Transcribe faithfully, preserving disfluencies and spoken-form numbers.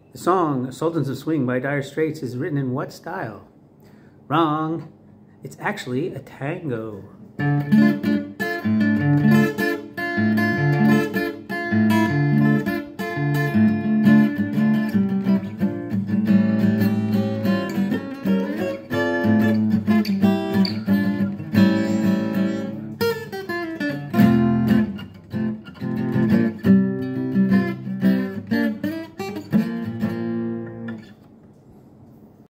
The song Sultans of Swing by Dire Straits is written in what style? Wrong. It's actually a tango.